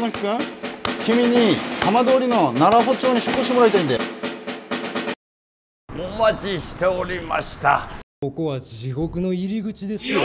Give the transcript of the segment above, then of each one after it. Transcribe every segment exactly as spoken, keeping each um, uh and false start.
の木くん、君に浜通りの奈良穂町に出向してもらいたいんで。 お待ちしておりました。 ここは地獄の入り口ですよ。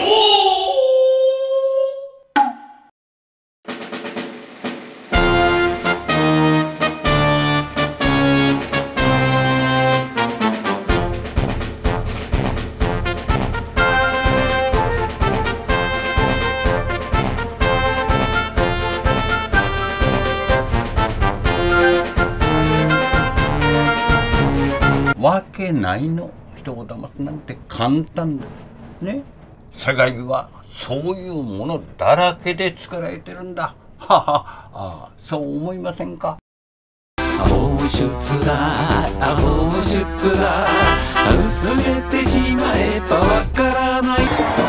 わけないの。人を騙すなんて簡単だね。世界はそういうものだらけで作られてるんだ。ははあ、そう思いませんか。 放出だ放出だ薄れてしまえばわからない。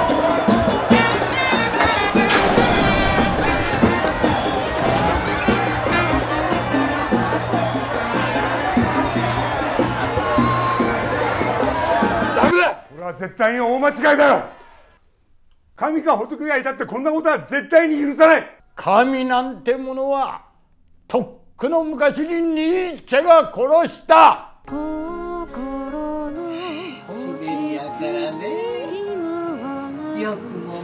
これは絶対に大間違いだよ。神か仏がいたってこんなことは絶対に許さない。 神なんてものはとっくの昔にニーチェが殺した。 シベリアからね、よくも